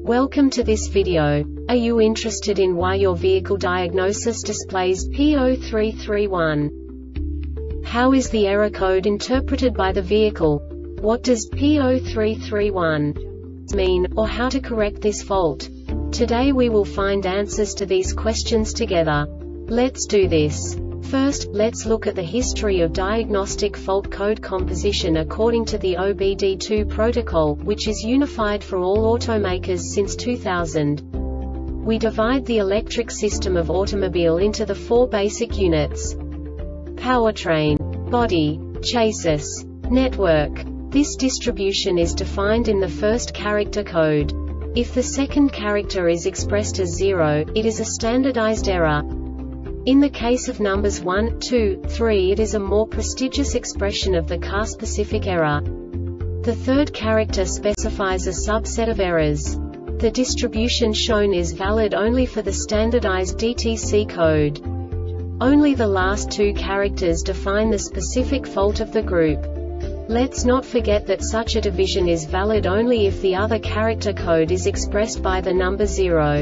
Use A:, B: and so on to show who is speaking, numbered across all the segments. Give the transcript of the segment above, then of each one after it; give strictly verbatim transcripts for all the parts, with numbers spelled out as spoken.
A: Welcome to this video. Are you interested in why your vehicle diagnosis displays P zero three three one? How is the error code interpreted by the vehicle? What does P zero three three one mean, or how to correct this fault? Today we will find answers to these questions together. Let's do this. First, let's look at the history of diagnostic fault code composition according to the O B D two protocol, which is unified for all automakers since two thousand. We divide the electric system of automobile into the four basic units: powertrain, body, chassis, network. This distribution is defined in the first character code. If the second character is expressed as zero, it is a standardized error. In the case of numbers one, two, three, it is a more prestigious expression of the car-specific error. The third character specifies a subset of errors. The distribution shown is valid only for the standardized D T C code. Only the last two characters define the specific fault of the group. Let's not forget that such a division is valid only if the other character code is expressed by the number zero.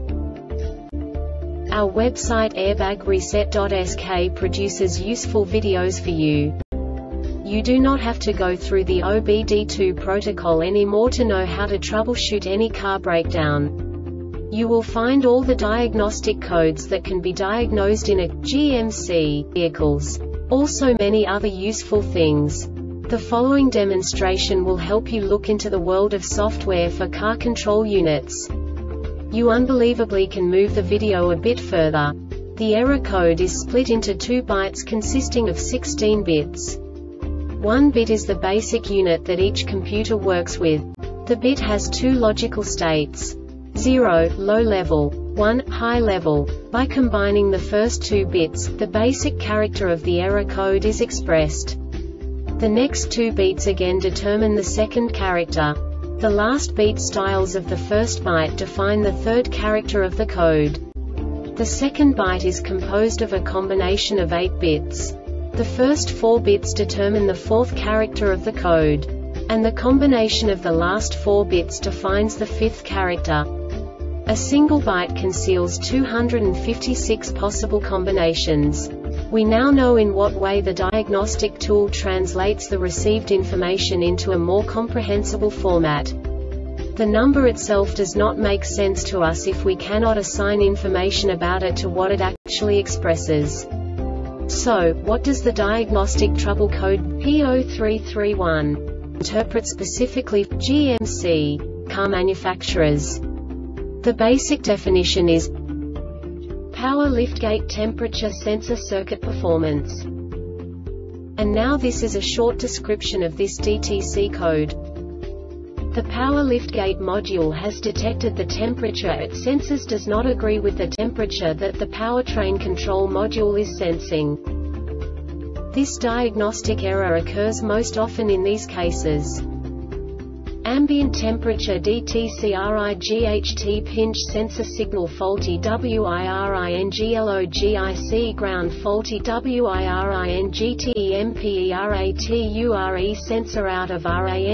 A: Our website airbag reset dot S K produces useful videos for you. You do not have to go through the O B D two protocol anymore to know how to troubleshoot any car breakdown. You will find all the diagnostic codes that can be diagnosed in a G M C vehicles. Also many other useful things. The following demonstration will help you look into the world of software for car control units. You unbelievably can move the video a bit further. The error code is split into two bytes consisting of sixteen bits. One bit is the basic unit that each computer works with. The bit has two logical states: zero, low level, one, high level. By combining the first two bits, the basic character of the error code is expressed. The next two bits again determine the second character. The last beat styles of the first byte define the third character of the code. The second byte is composed of a combination of eight bits. The first four bits determine the fourth character of the code. And the combination of the last four bits defines the fifth character. A single byte conceals two hundred fifty-six possible combinations. We now know in what way the diagnostic tool translates the received information into a more comprehensible format. The number itself does not make sense to us if we cannot assign information about it to what it actually expresses. So, what does the diagnostic trouble code P zero three three one interpret specifically for G M C car manufacturers? The basic definition is power liftgate temperature sensor circuit performance. And now this is a short description of this D T C code. The power liftgate module has detected the temperature it senses does not agree with the temperature that the powertrain control module is sensing. This diagnostic error occurs most often in these cases: ambient temperature D T C R I G H T pinch sensor signal faulty WIRINGLOGIC ground faulty WIRINGTEMPERATURE sensor out of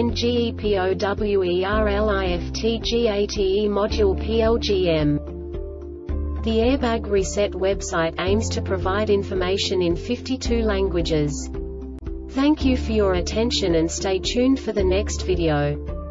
A: RANGEPOWERLIFTGATE module P L G M. The Airbag Reset website aims to provide information in fifty-two languages. Thank you for your attention and stay tuned for the next video.